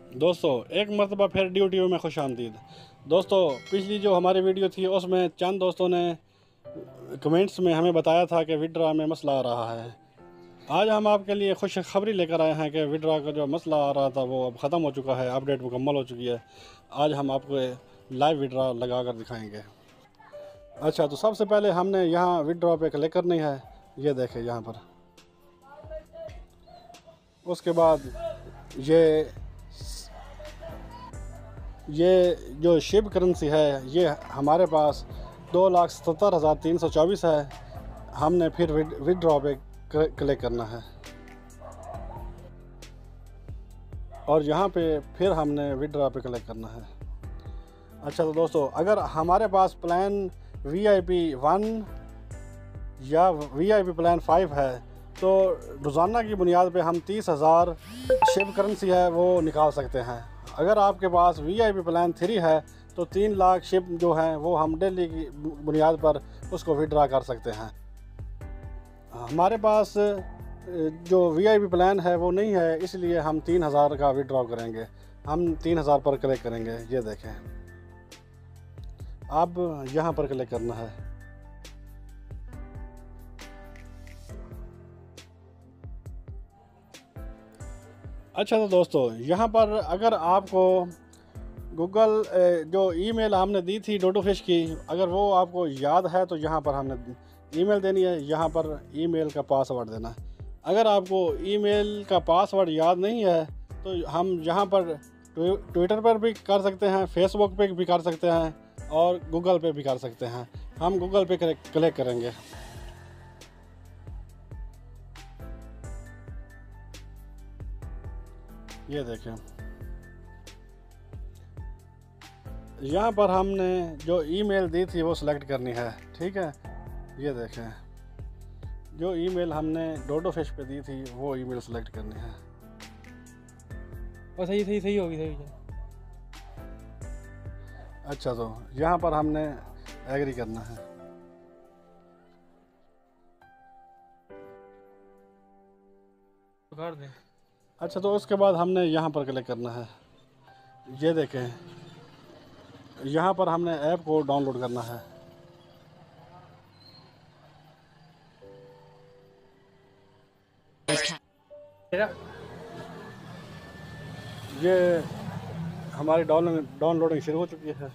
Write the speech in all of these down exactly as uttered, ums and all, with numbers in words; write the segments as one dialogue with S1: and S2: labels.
S1: दोस्तों एक मरतबा फिर ड्यूटी में खुश आमदीद। दोस्तों पिछली जो हमारी वीडियो थी उसमें चंद दोस्तों ने कमेंट्स में हमें बताया था कि विड्रा में मसला आ रहा है। आज हम आपके लिए खुश खबरी लेकर आए हैं कि विड्रा का जो मसला आ रहा था वो अब ख़त्म हो चुका है, अपडेट मुकम्मल हो चुकी है। आज हम आपको लाइव विड्रा लगा कर दिखाएँगे। अच्छा, तो सबसे पहले हमने यहाँ विड्रा पे क्लिक करनी है, ये देखें यहाँ पर। उसके बाद ये ये जो शिप करेंसी है ये हमारे पास दो लाख सतर हज़ार तीन सौ चौबीस है। हमने फिर विड्रॉ पे क्लिक करना है और यहाँ पे फिर हमने विड्रॉ पे क्लिक करना है। अच्छा, तो दोस्तों अगर हमारे पास plan V I P one या V I P plan five है तो रोज़ाना की बुनियाद पे हम तीस हज़ार शिप करेंसी है वो निकाल सकते हैं। अगर आपके पास V I P plan three है तो तीन लाख शिप जो हैं वो हम डेली की बुनियाद पर उसको विड्रा कर सकते हैं। हमारे पास जो वी आई पी प्लान है वो नहीं है, इसलिए हम तीन हज़ार का विड्रॉ करेंगे। हम तीन हज़ार पर क्लिक करेंगे, ये देखें। अब यहाँ पर क्लिक करना है। अच्छा, तो दोस्तों यहाँ पर अगर आपको गूगल जो ईमेल हमने दी थी डोडो फिश की, अगर वो आपको याद है तो यहाँ पर हमने ईमेल देनी है, यहाँ पर ईमेल का पासवर्ड देना है। अगर आपको ईमेल का पासवर्ड याद नहीं है तो हम यहाँ पर ट्विटर पर भी कर सकते हैं, फेसबुक पे भी कर सकते हैं और गूगल पे भी कर सकते हैं। हम गूगल पे क्लिक करेंगे। ये देखें, यहाँ पर हमने जो ईमेल दी थी वो सिलेक्ट करनी है, ठीक है। ये देखें, जो ईमेल हमने डोडो फिश पे दी थी वो ईमेल सिलेक्ट करनी है।
S2: और सही सही सही होगी सही।
S1: अच्छा, तो यहाँ पर हमने एग्री करना है।
S2: कर दें।
S1: अच्छा, तो उसके बाद हमने यहाँ पर क्लिक करना है। ये देखें, यहाँ पर हमने ऐप को डाउनलोड करना है। ये हमारी डाउनलोडिंग शुरू हो चुकी है।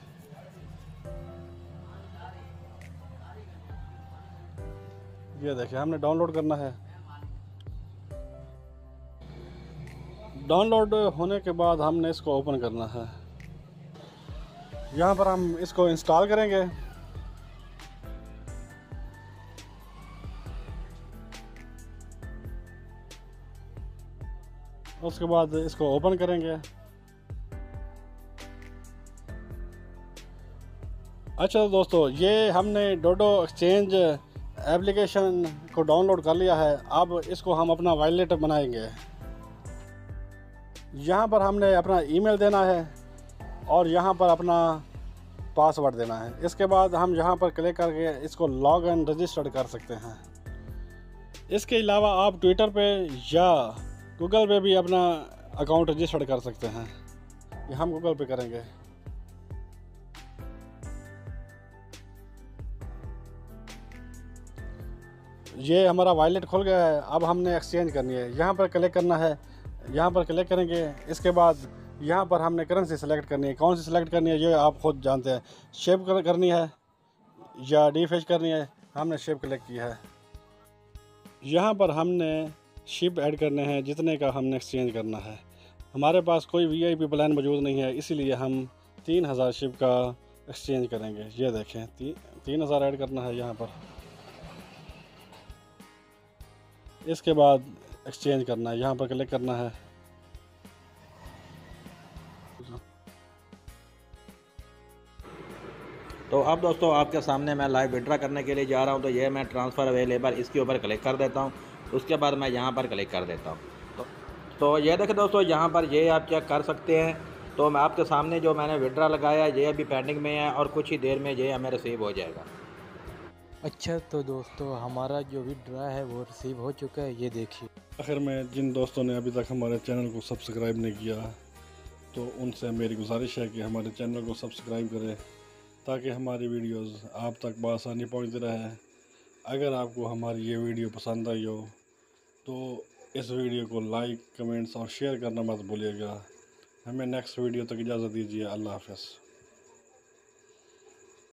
S1: ये देखिए, हमने डाउनलोड करना है। डाउनलोड होने के बाद हमने इसको ओपन करना है। यहाँ पर हम इसको इंस्टॉल करेंगे। उसके बाद इसको ओपन करेंगे। अच्छा दोस्तों, ये हमने डोडो एक्सचेंज एप्लीकेशन को डाउनलोड कर लिया है। अब इसको हम अपना वॉलेट बनाएंगे। यहाँ पर हमने अपना ईमेल देना है और यहाँ पर अपना पासवर्ड देना है। इसके बाद हम यहाँ पर क्लिक करके इसको लॉग इन रजिस्टर्ड कर सकते हैं। इसके अलावा आप ट्विटर पे या गूगल पे भी अपना अकाउंट रजिस्टर्ड कर सकते हैं। ये हम गूगल पे करेंगे। ये हमारा वॉलेट खुल गया है। अब हमने एक्सचेंज करनी है, यहाँ पर क्लिक करना है। यहाँ पर क्लिक करेंगे। इसके बाद यहाँ पर हमने करेंसी सेलेक्ट करनी है। कौन सी सेलेक्ट करनी है ये आप खुद जानते हैं। शिप करनी है या डी फिश करनी है। हमने शिप क्लिक की है। यहाँ पर हमने शिप ऐड करने हैं जितने का हमने एक्सचेंज करना है। हमारे पास कोई वी आई पी प्लान मौजूद नहीं है, इसीलिए हम तीन हज़ार शिप का एक्सचेंज करेंगे। ये देखें, ती, तीन हज़ार ऐड करना है यहाँ पर। इसके बाद एक्सचेंज करना है, यहाँ पर क्लिक करना है।
S3: तो अब दोस्तों आपके सामने मैं लाइव विड्रा करने के लिए जा रहा हूँ। तो ये मैं ट्रांसफ़र अवेलेबल इसके ऊपर क्लिक कर देता हूँ। उसके बाद मैं यहाँ पर क्लिक कर देता हूँ। तो, तो ये देखें दोस्तों, यहाँ पर ये आप चेक कर सकते हैं। तो मैं आपके सामने जो मैंने विड्रा लगाया ये अभी पेंडिंग में है और कुछ ही देर में ये हमें रिसीव हो जाएगा।
S2: अच्छा, तो दोस्तों हमारा जो विड्रा है वो रिसीव हो चुका है, ये देखिए।
S1: आखिर में जिन दोस्तों ने अभी तक हमारे चैनल को सब्सक्राइब नहीं किया तो उनसे मेरी गुजारिश है कि हमारे चैनल को सब्सक्राइब करें ताकि हमारी वीडियोस आप तक बआसानी पहुंचती रहे। अगर आपको हमारी ये वीडियो पसंद आई हो तो इस वीडियो को लाइक, कमेंट्स और शेयर करना मत भूलिएगा। हमें नेक्स्ट वीडियो तक इजाज़त दीजिए। अल्लाह हाफ़िज़।